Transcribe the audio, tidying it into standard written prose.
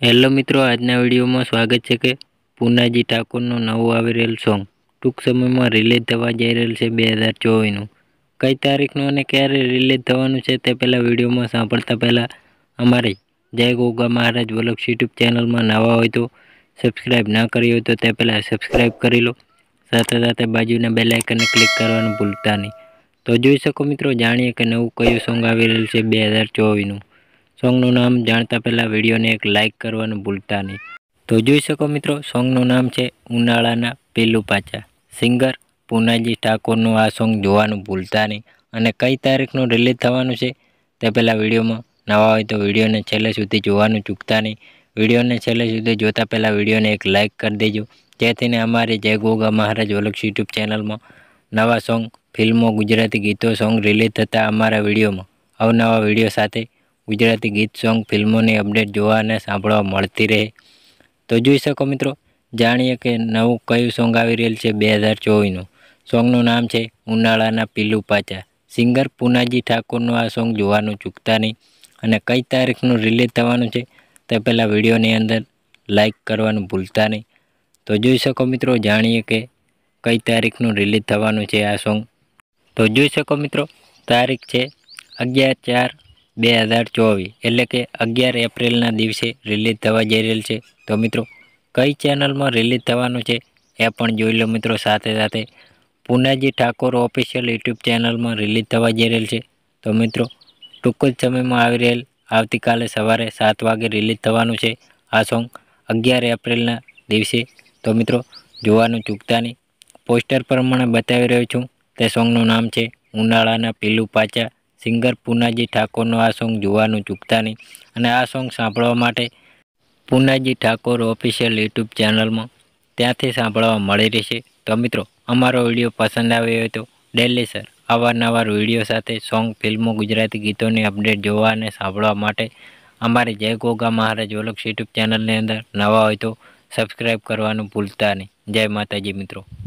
Hello મિત્રો, આજના વિડીયોમાં સ્વાગત છે કે પૂનાજી ઠાકોરનું નવું આવી રહેલ સોંગ ટૂંક સમયમાં રિલીઝ થવા જઈ રહેલ છે 2024નું. કઈ તારીખનું અને ક્યારે રિલીઝ થવાનું છે તે પહેલાં વિડીયોમાં સાંભળતા પહેલાં અમારે જય ગોગા મહારાજ વ્લોગ્સ યુટ્યુબ ચેનલમાં નવા હોય તો સબસ્ક્રાઈબ ના કરી હોય તો તે પહેલાં સબસ્ક્રાઈબ કરી લો. સાથે સાથે બાજુના બેલ આઇકનને ક્લિક કરવાનું ભૂલતા નહીં. તો જોઈ શકો મિત્રો, જાણીએ કે નવું કયું સોંગ આવી રહેલ છે 2024નું. સોંગનું નામ જાણતા પહેલાં વિડીયોને એક લાઇક કરવાનું ભૂલતા નહીં. તો જોઈ શકો મિત્રો, સોંગનું નામ છે ઉનાળાના પેલું પાચા. સિંગર પૂનાજી ઠાકોરનું આ સોંગ જોવાનું ભૂલતા નહીં. અને કઈ તારીખનું રિલીઝ થવાનું છે તે પહેલાં વિડીયોમાં નવા હોય તો વિડીયોને છેલ્લે સુધી જોવાનું ચૂકતા નહીં. વિડીયોને છેલ્લે સુધી જોતા પહેલાં વિડીયોને એક લાઇક કરી દેજો, જેથીને અમારી જય ગોગા મહારાજ વ્લોગ્સ યુટ્યુબ ચેનલમાં નવા સોંગ, ફિલ્મો, ગુજરાતી ગીતો સોંગ રિલીઝ થતાં અમારા વિડીયોમાં અવનવા વિડીયો સાથે ગુજરાતી ગીત સોંગ, ફિલ્મોની અપડેટ જોવા અને સાંભળવા મળતી રહે. તો જોઈ શકો મિત્રો, જાણીએ કે નવું કયું સોંગ આવી રહેલ છે 2024નું. સોંગનું નામ છે ઉનાળાના પીલું પાચા. સિંગર પૂનાજી ઠાકોરનું આ સોંગ જોવાનું ચૂકતા નહીં. અને કઈ તારીખનું રિલીઝ થવાનું છે તે પહેલાં વિડીયોની અંદર લાઇક કરવાનું ભૂલતા નહીં. તો જોઈ શકો મિત્રો, જાણીએ કે કઈ તારીખનું રિલીઝ થવાનું છે આ સોંગ. તો જોઈ શકો મિત્રો, તારીખ છે 11/4/2024, એટલે કે 11 એપ્રિલના દિવસે રિલીઝ થવા જઈ રહેલ છે. તો મિત્રો, કઈ ચેનલમાં રિલીઝ થવાનું છે એ પણ જોઈ લો મિત્રો. સાથે સાથે પૂનાજી ઠાકોર ઓફિશિયલ યુટ્યુબ ચેનલમાં રિલીઝ થવા જઈ રહેલ છે. તો મિત્રો, ટૂંક જ સમયમાં આવી રહેલ આવતીકાલે સવારે 7 વાગે રિલીઝ થવાનું છે આ સોંગ 11 એપ્રિલના દિવસે. તો મિત્રો, જોવાનું ચૂકતા નહીં. પોસ્ટર પ્રમાણે બતાવી રહ્યો છું તે સોંગનું નામ છે ઉનાળાના પીલું પાચા. સિંગર પૂનાજી ઠાકોરનું આ સોંગ જોવાનું ચૂકતા નહીં. અને આ સોંગ સાંભળવા માટે પૂનાજી ઠાકોર ઓફિશિયલ યુટ્યુબ ચેનલમાં ત્યાંથી સાંભળવા મળી રહેશે. તો મિત્રો, અમારો વિડીયો પસંદ આવ્યો હોય તો ડેલી સર અવારનવાર વિડીયો સાથે સોંગ, ફિલ્મો, ગુજરાતી ગીતોની અપડેટ જોવા અને સાંભળવા માટે અમારી જય ગોગા મહારાજ વ્લોગ્સ યુટ્યુબ ચેનલની અંદર નવા હોય તો સબસ્ક્રાઈબ કરવાનું ભૂલતા નહીં. જય માતાજી મિત્રો.